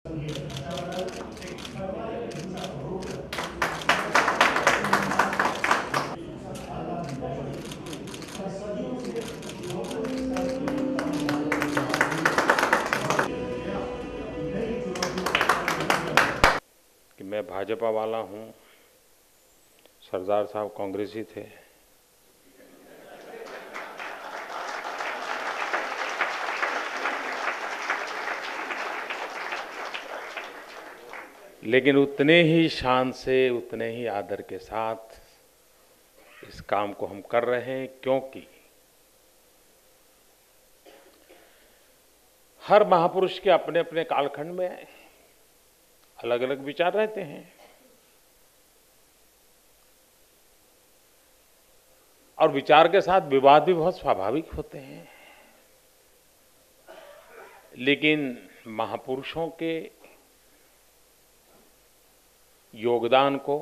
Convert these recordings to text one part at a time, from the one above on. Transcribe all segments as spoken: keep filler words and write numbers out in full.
कि मैं भाजपा वाला हूं, सरदार साहब कांग्रेसी थे। लेकिन उतने ही शान से, उतने ही आदर के साथ इस काम को हम कर रहे हैं, क्योंकि हर महापुरुष के अपने अपने कालखंड में अलग अलग विचार रहते हैं और विचार के साथ विवाद भी बहुत स्वाभाविक होते हैं। लेकिन महापुरुषों के योगदान को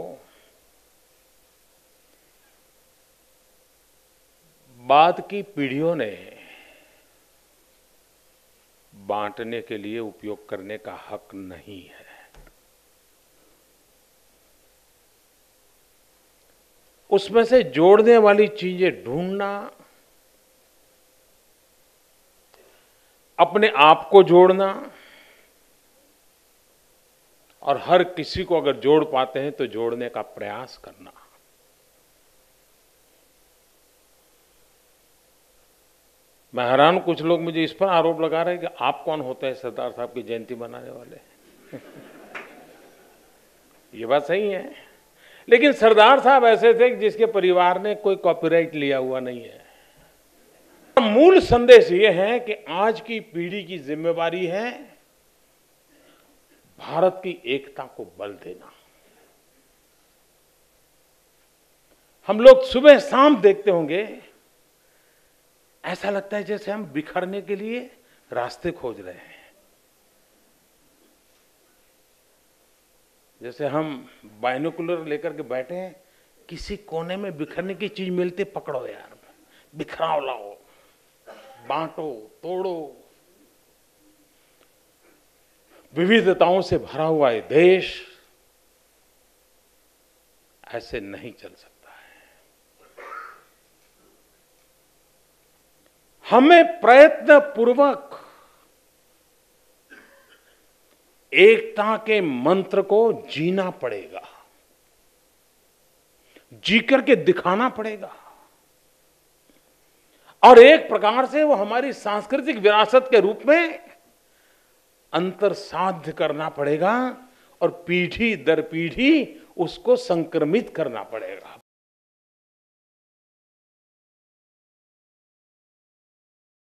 बाद की पीढ़ियों ने बांटने के लिए उपयोग करने का हक नहीं है। उसमें से जोड़ने वाली चीजें ढूंढना, अपने आप को जोड़ना, और हर किसी को अगर जोड़ पाते हैं तो जोड़ने का प्रयास करना, मैं हैरान, कुछ लोग मुझे इस पर आरोप लगा रहे हैं कि आप कौन होते हैं सरदार साहब की जयंती मनाने वाले। ये बात सही है, लेकिन सरदार साहब ऐसे थे कि जिसके परिवार ने कोई कॉपीराइट लिया हुआ नहीं है। मूल संदेश ये है कि आज की पीढ़ी की जिम्मेवारी है भारत की एकता को बल देना। हम लोग सुबह शाम देखते होंगे, ऐसा लगता है जैसे हम बिखरने के लिए रास्ते खोज रहे हैं। जैसे हम बाइनोकुलर लेकर के बैठे हैं, किसी कोने में बिखरने की चीज मिलती, पकड़ो यार, बिखराव लाओ, बांटो, तोड़ो। विविधताओं से भरा हुआ ये देश ऐसे नहीं चल सकता है। हमें प्रयत्न पूर्वक एकता के मंत्र को जीना पड़ेगा, जी करके दिखाना पड़ेगा, और एक प्रकार से वो हमारी सांस्कृतिक विरासत के रूप में अंतर साध्य करना पड़ेगा और पीढ़ी दर पीढ़ी उसको संक्रमित करना पड़ेगा।